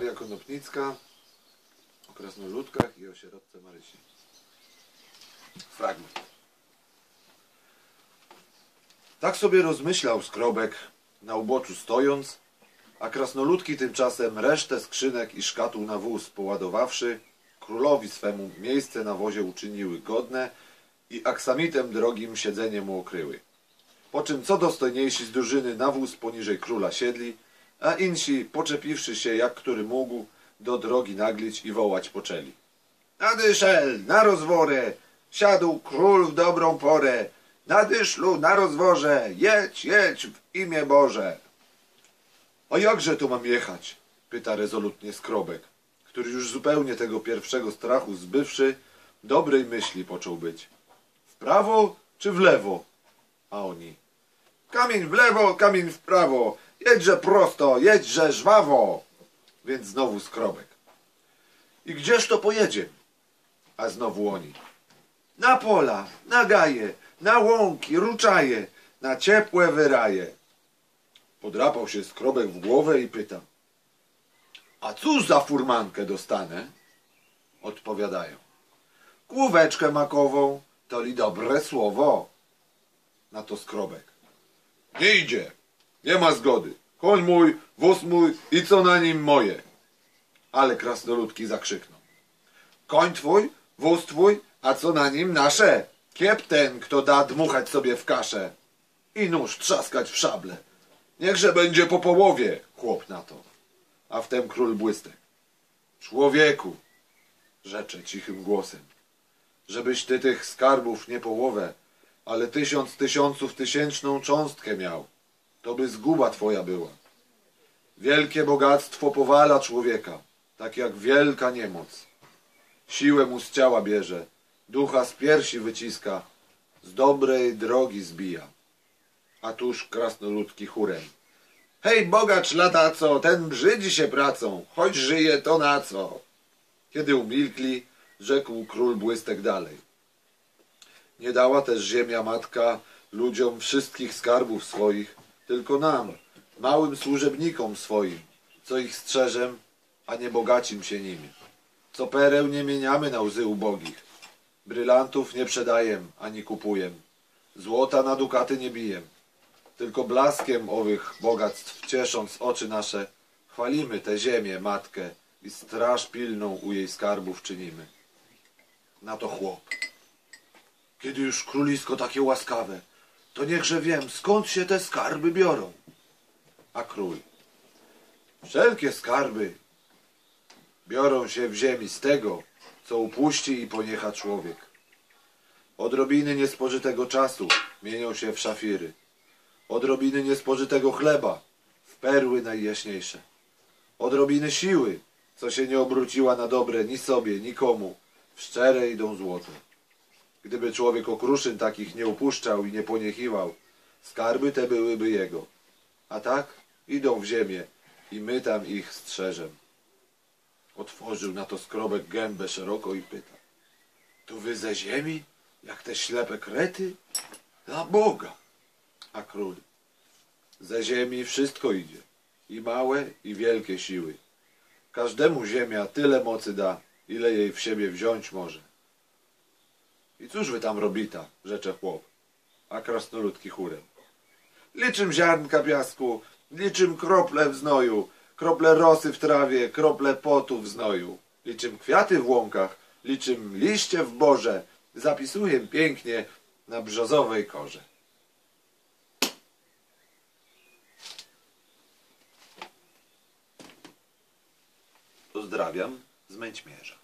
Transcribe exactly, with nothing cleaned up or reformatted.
Maria Konopnicka o krasnoludkach i o sierotce Marysi. Fragment. Tak sobie rozmyślał Skrobek, na uboczu stojąc, a krasnoludki tymczasem resztę skrzynek i szkatuł na wóz poładowawszy, królowi swemu miejsce na wozie uczyniły godne i aksamitem drogim siedzenie mu okryły. Po czym co dostojniejsi z drużyny na wóz poniżej króla siedli, a insi, poczepiwszy się jak który mógł, do drogi naglić i wołać poczęli. Na dyszel, na rozworę, siadł król w dobrą porę, na dyszlu, na rozworze, jedź, jedź w imię Boże. A jakże tu mam jechać? Pyta rezolutnie Skrobek, który już zupełnie tego pierwszego strachu zbywszy, dobrej myśli począł być. W prawo czy w lewo? A oni. Kamień w lewo, kamień w prawo, jedźże prosto, jedźże żwawo. Więc znowu Skrobek. I gdzież to pojedzie? A znowu oni. Na pola, na gaje, na łąki, ruczaje, na ciepłe wyraje. Podrapał się Skrobek w głowę i pyta. A cóż za furmankę dostanę? Odpowiadają. Główeczkę makową, to li dobre słowo. Na to Skrobek. Nie idzie, nie ma zgody. Koń mój, wóz mój i co na nim moje. Ale krasnoludki zakrzykną. Koń twój, wóz twój, a co na nim nasze? Kiep ten, kto da dmuchać sobie w kaszę. I nóż trzaskać w szable. Niechże będzie po połowie, chłop na to. A wtem król Błystek. Człowieku, rzecze cichym głosem, żebyś ty tych skarbów nie połowę, ale tysiąc tysiąców tysięczną cząstkę miał, to by zguba twoja była. Wielkie bogactwo powala człowieka, tak jak wielka niemoc. Siłę mu z ciała bierze, ducha z piersi wyciska, z dobrej drogi zbija. A tuż krasnoludki chórem. Hej, bogacz lataco, ten brzydzi się pracą, choć żyje to na co? Kiedy umilkli, rzekł król Błystek dalej. Nie dała też ziemia matka ludziom wszystkich skarbów swoich, tylko nam, małym służebnikom swoim, co ich strzeżem, a nie bogacim się nimi. Co pereł nie mieniamy na łzy ubogich, brylantów nie przedajem, ani kupujem, złota na dukaty nie bijem. Tylko blaskiem owych bogactw ciesząc oczy nasze, chwalimy tę ziemię, matkę i straż pilną u jej skarbów czynimy. Na to chłop. Kiedy już królisko takie łaskawe, to niechże wiem, skąd się te skarby biorą. A król. Wszelkie skarby biorą się w ziemi z tego, co upuści i poniecha człowiek. Odrobiny niespożytego czasu mienią się w szafiry. Odrobiny niespożytego chleba w perły najjaśniejsze. Odrobiny siły, co się nie obróciła na dobre ni sobie, nikomu, w szczere idą złoto. Gdyby człowiek okruszyn takich nie upuszczał i nie poniechiwał, skarby te byłyby jego. A tak idą w ziemię i my tam ich strzeżem. Otworzył na to Skrobek gębę szeroko i pyta. To wy ze ziemi, jak te ślepe krety? Dla Boga. A król. Ze ziemi wszystko idzie. I małe, i wielkie siły. Każdemu ziemia tyle mocy da, ile jej w siebie wziąć może. I cóż wy tam robita, rzecze chłop, a krasnoludki chórem. Liczym ziarnka piasku, liczym krople w znoju, krople rosy w trawie, krople potu w znoju. Liczym kwiaty w łąkach, liczym liście w borze, zapisuję pięknie na brzozowej korze. Pozdrawiam z Męćmierza.